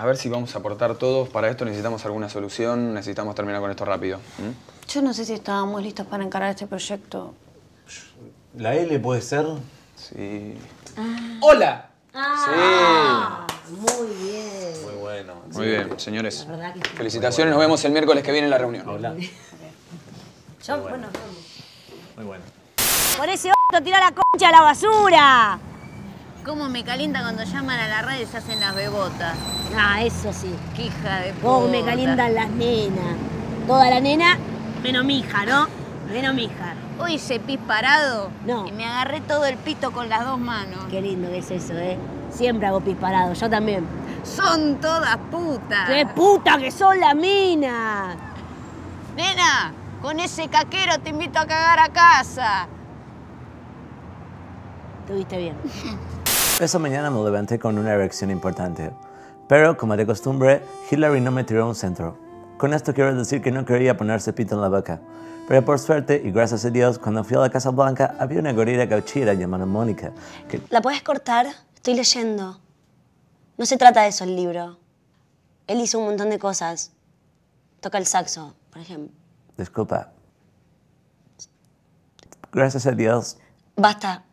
A ver si vamos a aportar todos. Para esto necesitamos alguna solución, necesitamos terminar con esto rápido. Yo no sé si estábamos listos para encarar este proyecto. ¿La L puede ser? Sí. ¡Hola! Muy bien. Muy bueno. Muy bien, señores. La verdad que sí. Felicitaciones, nos vemos el miércoles que viene en la reunión. Hola. Yo, bueno, vamos. Muy bueno. Por ese tira la concha a la basura. ¿Cómo me calienta cuando llaman a la radio y se hacen las bebotas? Ah, eso sí. ¡Qué hija de puta! Cómo me calientan las nenas. Toda la nena, menos mi hija, ¿no? Menos mi hija. Hoy hice pis parado No. y me agarré todo el pito con las dos manos. Qué lindo que es eso, ¿eh? Siempre hago pis parado, yo también. Son todas putas. ¡Qué puta que son las minas! Nena, con ese caquero te invito a cagar a casa. Estuviste bien. Esa mañana me levanté con una erección importante. Pero, como de costumbre, Hillary no me tiró un centro. Con esto quiero decir que no quería ponerse pito en la boca. Pero por suerte, y gracias a Dios, cuando fui a la Casa Blanca, había una gorila gauchera llamada Mónica. Que... ¿La puedes cortar? Estoy leyendo. No se trata de eso el libro. Él hizo un montón de cosas. Toca el saxo, por ejemplo. Disculpa. Gracias a Dios. Basta.